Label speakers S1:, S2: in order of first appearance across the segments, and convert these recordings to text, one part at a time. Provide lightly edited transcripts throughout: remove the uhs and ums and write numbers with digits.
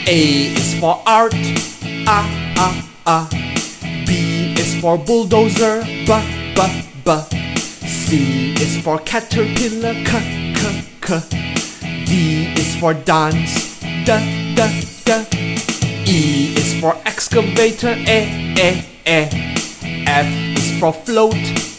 S1: A is for art, B is for bulldozer, B. C is for caterpillar, C. D is for dance, D. E is for excavator, E. F is for float,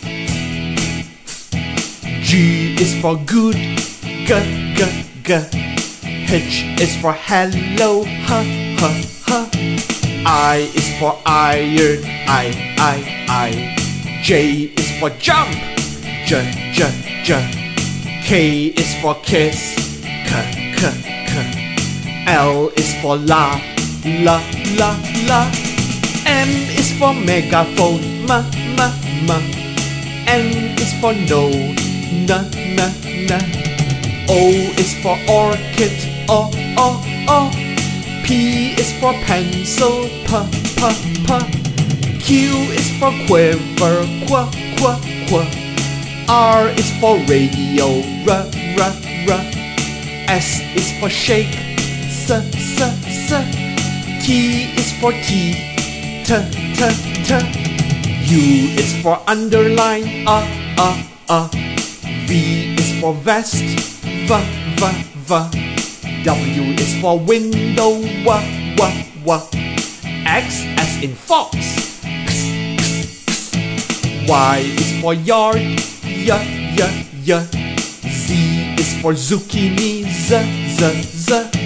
S1: G is for good, G. H is for hello, H. I is for iron, I. J is for jump, J. K is for kiss, K. L is for laugh, la. M is for megaphone, M. N is for no, n. O is for orchid, O. P is for pencil, P. Q is for quiver, Qu. R is for radio, R. S is for shake, S. T is for teeth, T. U is for underline, V is for vest, V. W is for window, W. X as in fox, X. Y is for yard, Y. Z is for zucchini, Z.